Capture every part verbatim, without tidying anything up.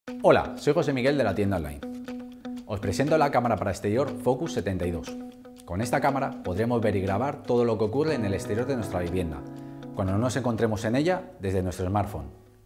Hola, soy José Miguel de la tienda online. Os presento la cámara para exterior Focus setenta y dos. Con esta cámara podremos ver y grabar todo lo que ocurre en el exterior de nuestra vivienda, cuando no nos encontremos en ella desde nuestro smartphone.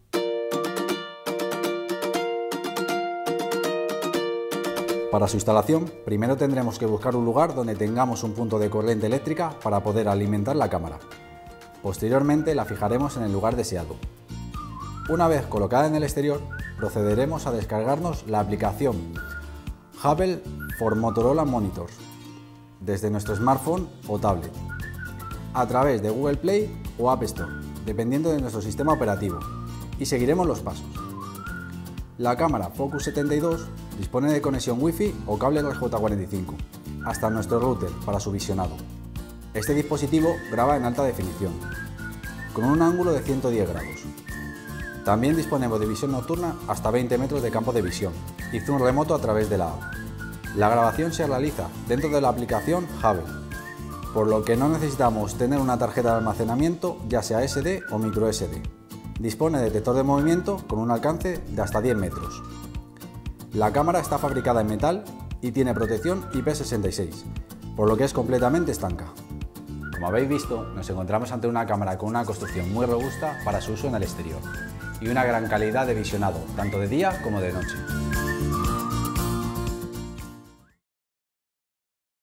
Para su instalación, primero tendremos que buscar un lugar donde tengamos un punto de corriente eléctrica para poder alimentar la cámara. Posteriormente la fijaremos en el lugar deseado. Una vez colocada en el exterior, procederemos a descargarnos la aplicación Hubble for Motorola Monitors desde nuestro smartphone o tablet, a través de Google Play o App Store, dependiendo de nuestro sistema operativo, y seguiremos los pasos. La cámara Focus setenta y dos dispone de conexión Wi-Fi o cable R J cuarenta y cinco hasta nuestro router para su visionado. Este dispositivo graba en alta definición, con un ángulo de ciento diez grados. También disponemos de visión nocturna hasta veinte metros de campo de visión y zoom remoto a través de la app. La grabación se realiza dentro de la aplicación Hubble, por lo que no necesitamos tener una tarjeta de almacenamiento, ya sea ese de o micro ese de. Dispone de detector de movimiento con un alcance de hasta diez metros. La cámara está fabricada en metal y tiene protección I P sesenta y seis, por lo que es completamente estanca. Como habéis visto, nos encontramos ante una cámara con una construcción muy robusta para su uso en el exterior y una gran calidad de visionado, tanto de día como de noche.